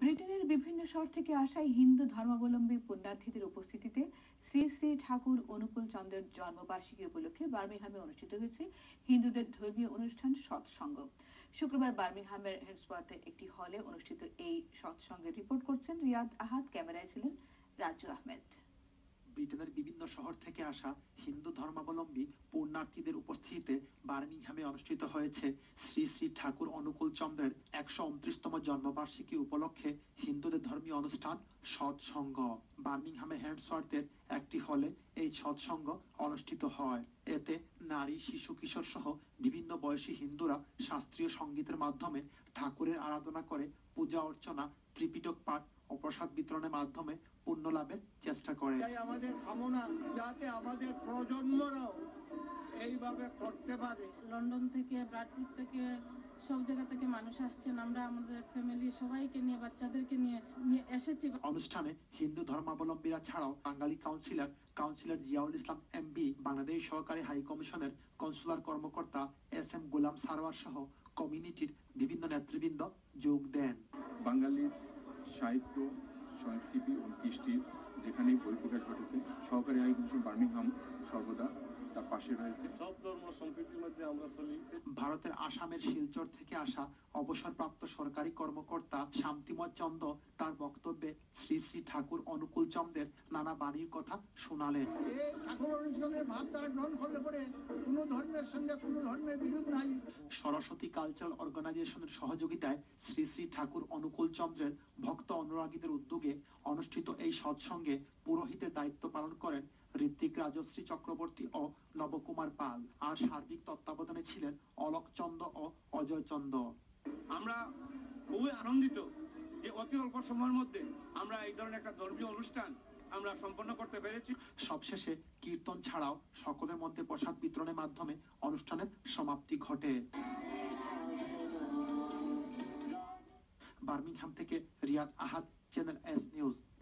ব্রিটেনের বিভিন্ন শহর থেকে আসা হিন্দু ধর্মাবলম্বী পুণ্যার্থীদের উপস্থিতিতে শ্রী শ্রী ঠাকুর অনুকূল চন্দ্রের জন্মবার্ষিকী উপলক্ষে বার্মিংহামে অনুষ্ঠিত হয়েছে হিন্দুদের ধর্মীয় অনুষ্ঠান সৎসঙ্গ। শুক্রবার বার্মিংহামের হেডসওয়ার্থে একটি হলে অনুষ্ঠিত এই সৎসঙ্গের রিপোর্ট করছেন রিয়াদ আহাদ, ক্যামেরায় ছিলেন রাজু আহমেদ। ব্রিটেনের বিভিন্ন শহর থেকে আসা হিন্দু ধর্মাবলম্বী পুণ্যার্থীদের উপস্থিতিতে বার্মিংহামে অনুষ্ঠিত হয়েছে শ্রী শ্রী ঠাকুর অনুকূল চন্দ্রের 129তম জন্মবার্ষিকী উপলক্ষে হিন্দুদের ধর্মীয় অনুষ্ঠান সৎসঙ্গ। বার্মিংহামের হেডসওয়ার্থের একটি হলে এই সৎসঙ্গ অনুষ্ঠিত হয়। এতে নারী, শিশু, কিশোর সহ বিভিন্ন বয়সী হিন্দুরা শাস্ত্রীয় সঙ্গীতের মাধ্যমে ঠাকুরের আরাধনা করে পূজা অর্চনা, ত্রিপিটক পাঠ ও প্রসাদ বিতরণের মাধ্যমে পুণ্য লাভের চেষ্টা করে। আমাদের কামনা যাতে আমাদের প্রজন্মরাও এইভাবে করতে পারে। লন্ডন থেকে, ব্রাডফোর্ড থেকে, সব জায়গা থেকে মানুষ আসছেন। আমরা আমাদের ফ্যামিলি সবাইকে নিয়ে, বাচ্চাদেরকে নিয়ে এসেছি। অনুষ্ঠানে হিন্দু ধর্মাবলম্বীরা ছাড়াও বাঙালি কাউন্সিলর জিয়াউল ইসলাম এমবি, বাংলাদেশ সহকারী হাই কমিশনের কনসুলার কর্মকর্তা SM গোলাম সারওয়ার সহ কমিউনিটির বিভিন্ন নেতৃবৃন্দ যোগ দেন। বাঙালির সাহিত্য, সংস্কৃতি ও কৃষ্টির যেখানেই বহিঃপ্রকাশ ঘটেছে, সহকারী হাই কমিশন বার্মিংহাম সর্বদা তার পাশে রয়েছে। সব ধর্ম সম্প্রীতির মধ্যে আমরা চলি। ভারতের আসামের শিলচর থেকে আসা অবসরপ্রাপ্ত সরকারি কর্মকর্তা শান্তিময় চন্দ্র তার বক্তব্যে শ্রী শ্রী ঠাকুর অনুকূল চন্দ্রের নানা বাণীর কথা শোনালেন। এই ঠাকুর অনুকূলের ভাবধারা গ্রহণ করলে পরে কোনো ধর্মের সঙ্গে কোনো ধর্মের বিরোধ নাই। সরস্বতী কালচারাল অর্গানাইজেশনের সহযোগিতায় শ্রী শ্রী ঠাকুর অনুকূল চন্দ্রের ভক্ত অনুরাগীদের উদ্যোগে অনুষ্ঠিত এই সৎসঙ্গে পুরোহিতের দায়িত্ব পালন করেন ঋত্বিক রাজশ্রী চক্রবর্তী ও নবকুমার পাল। আর সার্বিক তত্ত্বাবধানে ছিলেন অলোক চন্দ্র ও অজয় চন্দ্র। আমরা খুবই আনন্দিত যে অতি অল্প সময়ের মধ্যে আমরা এই ধরনের একটা ধর্মীয় অনুষ্ঠান আমরা সম্পন্ন করতে পেরেছি। সবশেষে কীর্তন ছাড়াও সকলের মধ্যে প্রসাদ বিতরণের মাধ্যমে অনুষ্ঠানের সমাপ্তি ঘটে। বার্মিংহাম থেকে রিয়াদ আহাদ, চ্যানেল S নিউজ।